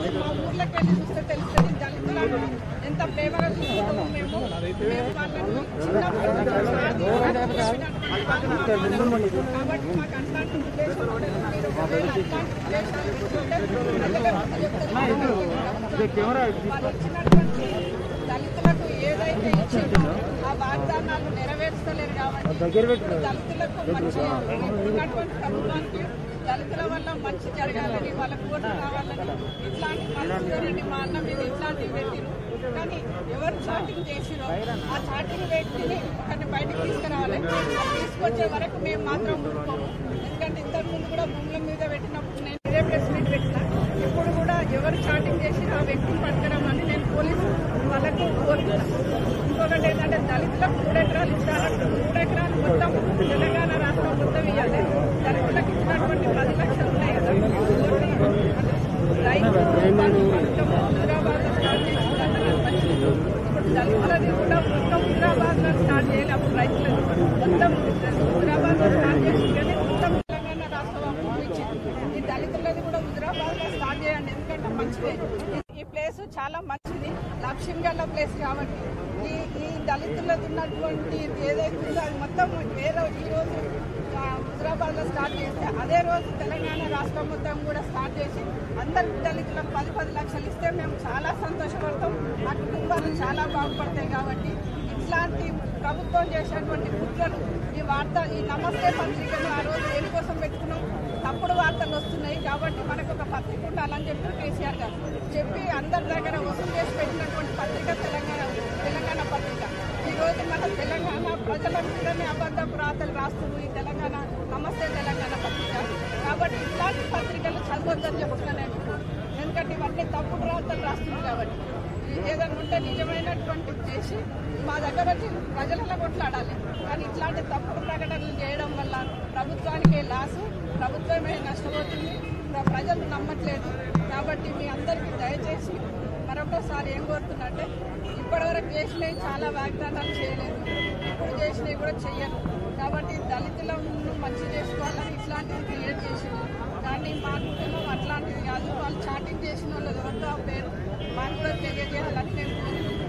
మా ఊర్లోకి వెళ్ళి చూస్తే తెలుస్తుంది దళితులను ఎంత ప్రేమగా చూస్తున్నాము మేము వాళ్ళని కాబట్టి మాకు అట్లాంటి ఉద్దేశం ఉండదు. మీరు ఒకవేళ అట్లాంటి ఉద్దేశాలు వాళ్ళు ఇచ్చినటువంటి దళితులకు ఏదైతే ఇచ్చిందో ఆ వాగ్దానాలు నెరవేర్చలేరు కాబట్టి దళితులకు మంచి ఉన్నటువంటి ప్రభుత్వానికి దళితుల వల్ల మంచి జరగాలని వాళ్ళ కోర్టు కావాలని ఇట్లాంటి మనుషులని మా అన్న మీద ఇట్లాంటివి పెట్టిరు. కానీ ఎవరు చాటింగ్ చేసిరో ఆ చాటింగ్ వ్యక్తిని ఒకరిని బయటకు తీసుకురావాలి. తీసుకొచ్చే వరకు మేము మాత్రం ఊరుకోము. ఎందుకంటే ఇంతకుముందు కూడా భూముల మీద పెట్టినప్పుడు నేను ఇదే ప్రెస్ మీట్ పెట్టిన. ఇప్పుడు కూడా ఎవరు చాటింగ్ చేసి ఆ వ్యక్తిని పట్టుకురామని నేను పోలీసు వాళ్ళకు కోరుతున్నాను. ఇంకొకటి ఏంటంటే దళితులకు 3 ఎకరాలు ఇచ్చారంటే 3 ఎకరాలు మొత్తం తెలంగాణ రాష్ట్రం మొత్తం ఇవ్వాలి. దళితులకు ఇచ్చినటువంటి 10 లక్షలు ఉన్నాయి కదా, రైతు హుజరాబాద్ స్టార్ట్ చేసిందంటే మంచిది. ఇప్పుడు దళితులని కూడా మొత్తం హుజరాబాద్ లో స్టార్ట్ చేయాలి. అప్పుడు రైతులను మొత్తం హుజరాబాద్ లో స్టార్ట్ చేసి కానీ మొత్తం తెలంగాణ రాష్ట్రం పంపించింది. ఈ దళితులది కూడా హుజరాబాద్ లో స్టార్ట్ చేయండి. ఎందుకంటే మంచిదే. ఈ ప్లేస్ చాలా మంచిది, లక్ష్యం గల ప్లేస్ కాబట్టి ఈ దళితులది ఉన్నటువంటి ఏదైతే ఉందో అది మొత్తం వేరే ఈ రోజు హుజరాబాద్ లో స్టార్ట్ చేస్తే అదే రోజు తెలంగాణ రాష్ట్రం మొత్తం కూడా స్టార్ట్ చేసి అందరికి దళితులకు 10 లక్షలు ఇస్తే మేము చాలా సంతోషపడతాం. ఆ కుటుంబాలు చాలా బాగుపడతాయి. కాబట్టి ఇట్లాంటి ప్రభుత్వం చేసేటువంటి కుట్రలు ఈ నమస్తే పత్రికను ఆ రోజు దేనికోసం పెట్టుకున్నాం, తప్పుడు వార్తలు వస్తున్నాయి కాబట్టి మనకు ఒక పత్రిక ఉండాలని చెప్పి కేసీఆర్ గారు చెప్పి అందరి దగ్గర వసూలు చేసి పెట్టినటువంటి పత్రిక తెలంగాణ పత్రిక. ఈ రోజు మన తెలంగాణ ప్రజల మీదనే అబద్ధపు రాతలు రాస్తున్నారు ఈ తెలంగాణ నమస్తే తెలంగాణ పత్రిక. కాబట్టి ఇట్లాంటి పత్రికలు చదవద్దని చెప్తున్నాను. ఎందుకంటే ఇవన్నీ తప్పుడు రాతలు రాస్తున్నారు. కాబట్టి ఏదైనా ఉంటే నిజమైనటువంటి చేసి మా దగ్గర వచ్చి ప్రజలలో కొట్లాడాలి. కానీ ఇట్లాంటి తప్పుడు ప్రకటనలు చేయడం వల్ల ప్రభుత్వానికే లాసు, ప్రభుత్వమే నష్టపోతుంది, ప్రజలు నమ్మట్లేదు. కాబట్టి మీ అందరికీ దయచేసి మరొకసారి ఏం కోరుతున్నట్టే ఇప్పటివరకు చేసినవి చాలా వాగ్దానాలు చేయలేదు, ఇప్పుడు చేసినవి కూడా చెయ్యరు. కాబట్టి దళితులను మంచి చేసుకోవాలని ఇట్లాంటివి క్రియేట్ చేసింది. కానీ మా కుటుంబం అట్లాంటిది కాదు. వాళ్ళు చాటింగ్ చేసిన వాళ్ళు ఎవరితో పేరు మాకు కూడా తెలియజేయాలని మేము